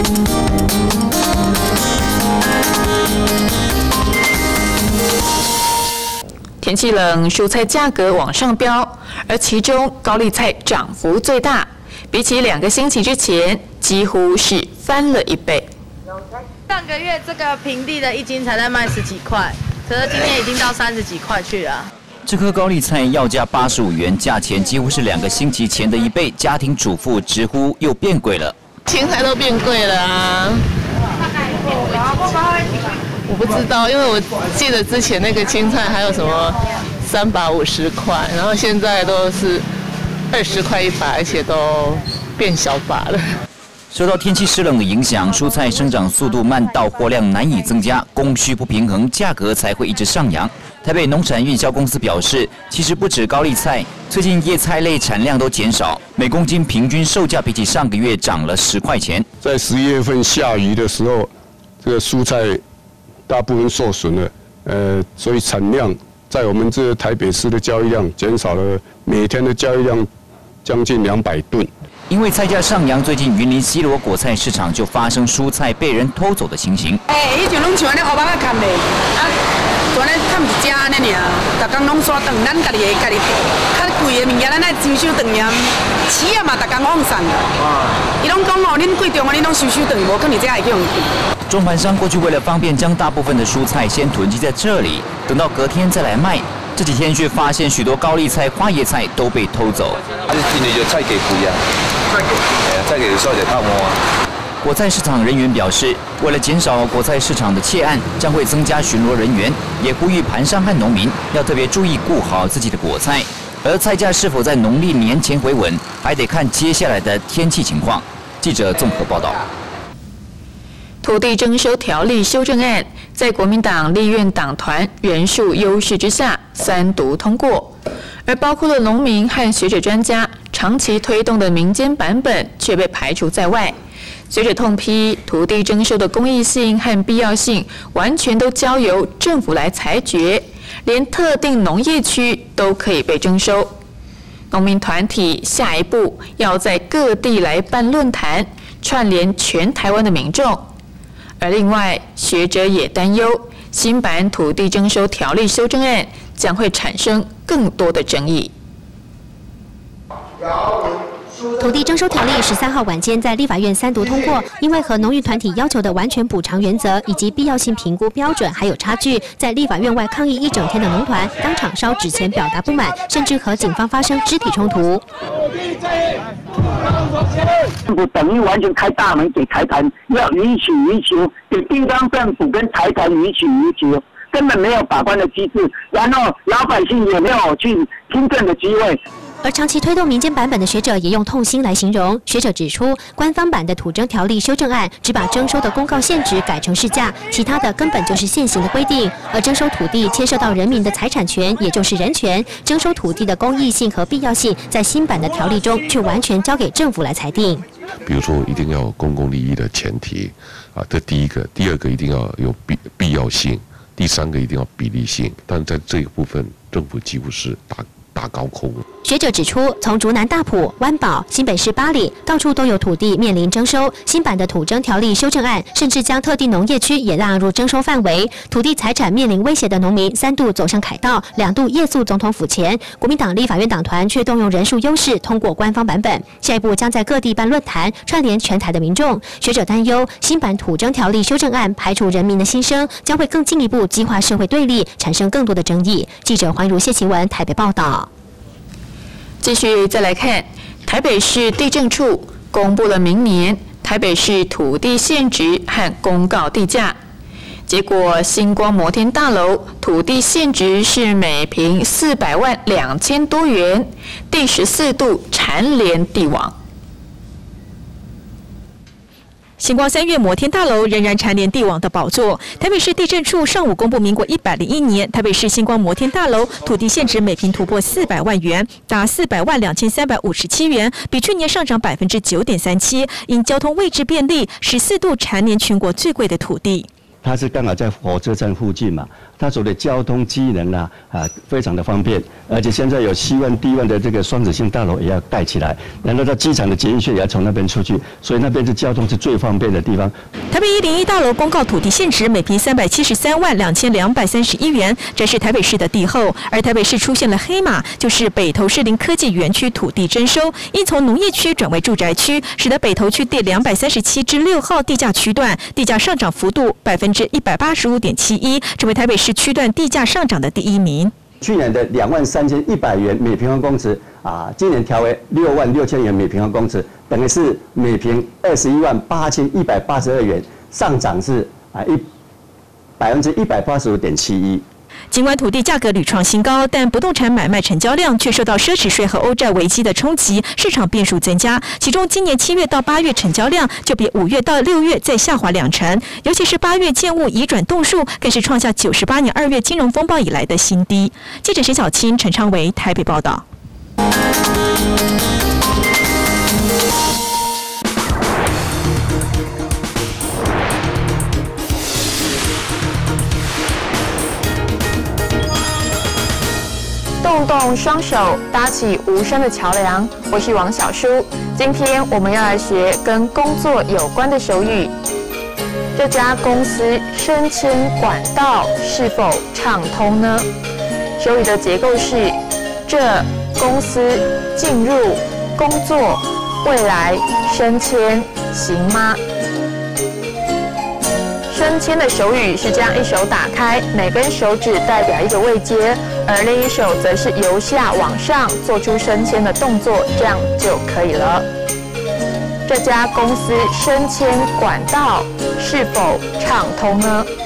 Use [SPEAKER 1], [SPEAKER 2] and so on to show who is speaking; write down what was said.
[SPEAKER 1] 天气冷，蔬菜价格往上飙，而其中高丽菜涨幅最大，比起2个星期之前，几乎是翻了1倍。
[SPEAKER 2] 上个月这个平地的1斤才在卖10几块，可是今天已经到30几块去了。
[SPEAKER 3] 这颗高丽菜要价85元，价钱几乎是2个星期前的1倍，家庭主妇直呼又变贵了。
[SPEAKER 4] 青菜都变贵了啊！我不知道，因为我记得之前那个青菜还有什么3把50块，然后现在都是20块1把，而且都变小把了。
[SPEAKER 3] 受到天气湿冷的影响，蔬菜生长速度慢，到货量难以增加，供需不平衡，价格才会一直上扬。台北农产运销公司表示，其实不止高丽菜，最近叶菜类产量都减少，每公斤平均售价比起上个月涨了10块钱。
[SPEAKER 5] 在11月份下雨的时候，这个蔬菜大部分受损了，所以产量在我们这台北市的交易量减少了，每天的交易量将近200吨。
[SPEAKER 3] 因为菜价上扬，最近云林西螺果菜市场就发生蔬菜被人偷走的情形。
[SPEAKER 6] 迄就拢像安尼乌巴仔砍的，全咧砍一只安尼尔，逐工拢刷断，咱家己较贵的物件，咱爱收收断呀。饲啊嘛，逐工放散。伊拢讲哦，恁贵重啊，恁拢收收断，无可能这会去用。
[SPEAKER 3] 中盘商过去为了方便，将大部分的蔬菜先囤积在这里，等到隔天再来卖。这几天却发现许多高丽菜、花椰菜都被偷走。
[SPEAKER 7] 今年就菜价贵啊，菜价少点泡沫啊。
[SPEAKER 3] 果菜市场人员表示，为了减少果菜市场的窃案，将会增加巡逻人员，也呼吁盘商和农民要特别注意顾好自己的果菜。而菜价是否在农历年前回稳，还得看接下来的天气情况。记者综合报道。
[SPEAKER 1] 土地征收条例修正案在国民党立院党团人数优势之下3读通过，而包括了农民和学者专家长期推动的民间版本却被排除在外。学者痛批土地征收的公益性和必要性完全都交由政府来裁决，连特定农业区都可以被征收。农民团体下一步要在各地来办论坛，串联全台湾的民众。而另外，学者也担忧，新版土地征收条例修正案将会产生更多的争议。
[SPEAKER 8] 土地征收条例13号晚间在立法院3读通过，因为和农渔团体要求的完全补偿原则以及必要性评估标准还有差距，在立法院外抗议1整天的农团当场烧纸钱表达不满，甚至和警方发生肢体冲突。
[SPEAKER 9] 政府等于完全开大门给财团，要予取予求，给地方政府跟财团予取予求，根本没有把关的机制，然后老百姓也没有去听证的机会。
[SPEAKER 8] 而长期推动民间版本的学者也用痛心来形容。学者指出，官方版的土征条例修正案只把征收的公告限值改成市价，其他的根本就是现行的规定。而征收土地牵涉到人民的财产权，也就是人权。征收土地的公益性和必要性，在新版的条例中却完全交给政府来裁定。
[SPEAKER 10] 比如说，一定要有公共利益的前提啊，这第一个；第二个一定要有必要性；第3个一定要比例性。但在这一部分，政府几乎是打高空。
[SPEAKER 8] 学者指出，从竹南大埔、湾宝、新北市八里，到处都有土地面临征收。新版的土征条例修正案，甚至将特定农业区也纳入征收范围。土地财产面临威胁的农民3度走上凯道，2度夜宿总统府前。国民党立法院党团却动用人数优势通过官方版本，下一步将在各地办论坛，串联全台的民众。学者担忧，新版土征条例修正案排除人民的心声，将会更进一步激化社会对立，产生更多的争议。记者黄如谢奇文台北报道。
[SPEAKER 1] 继续再来看，台北市地政处公布了明年台北市土地现值和公告地价，结果星光摩天大楼土地现值是每坪400万2000多元，第14度蝉联帝王。
[SPEAKER 11] 星光3月摩天大楼仍然蝉联帝王的宝座。台北市地政处上午公布，民国101年台北市星光摩天大楼土地现值每坪突破400万元，达400万2357元，比去年上涨9.37%。因交通位置便利，14度蝉联全国最贵的土地。
[SPEAKER 12] 它是刚好在火车站附近嘛，它所的交通机能非常的方便，而且现在有7万D1的这个双子星大楼也要盖起来，然后到机场的捷运线也要从那边出去，所以那边是交通是最方便的地方。
[SPEAKER 11] 台北101大楼公告土地现值每坪373万2231元，这是台北市的地后，而台北市出现了黑马，就是北投士林科技园区土地征收，因从农业区转为住宅区，使得北投区第237至6号地价区段地价上涨幅度185.71%，成为台北市区段地价上涨的第1名。
[SPEAKER 12] 去年的23100元每平方公尺今年调为66000元每平方公尺，等于是每平218182元，上涨是185.71%。
[SPEAKER 11] 尽管土地价格屡创新高，但不动产买卖成交量却受到奢侈税和欧债危机的冲击，市场变数增加。其中，今年7月到8月成交量就比5月到6月再下滑2成，尤其是8月建物移转栋数更是创下98年2月金融风暴以来的新低。记者沈小青、陈昌维台北报道。
[SPEAKER 1] 动动双手，搭起无声的桥梁。我是王小舒，今天我们要来学跟工作有关的手语。这家公司升迁管道是否畅通呢？手语的结构是：这公司进入工作，未来升迁，行吗？升迁的手语是将一手打开，每根手指代表一个位阶，而另一手则是由下往上做出升迁的动作，这样就可以了。这家公司升迁管道是否畅通呢？